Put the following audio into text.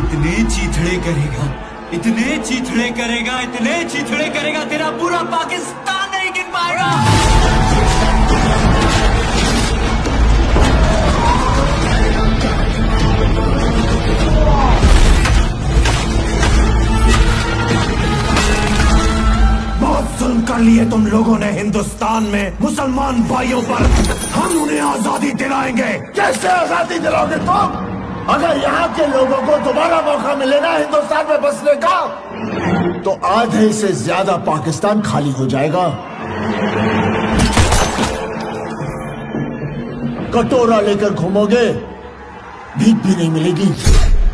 इतने चीथड़े करेगा, इतने चीथड़े करेगा, इतने चीथड़े करेगा, तेरा पूरा पाकिस्तान नहीं गिन पाएगा। बहुत जुल्म कर लिए तुम लोगों ने हिंदुस्तान में मुसलमान भाइयों पर। हम उन्हें आजादी दिलाएंगे। कैसे आजादी दिलाओगे तुम? अगर यहाँ के लोगों को दोबारा मौका मिलेगा हिंदुस्तान में बसने का, तो आधे से ज्यादा पाकिस्तान खाली हो जाएगा। कटोरा लेकर घूमोगे, भीख भी नहीं मिलेगी।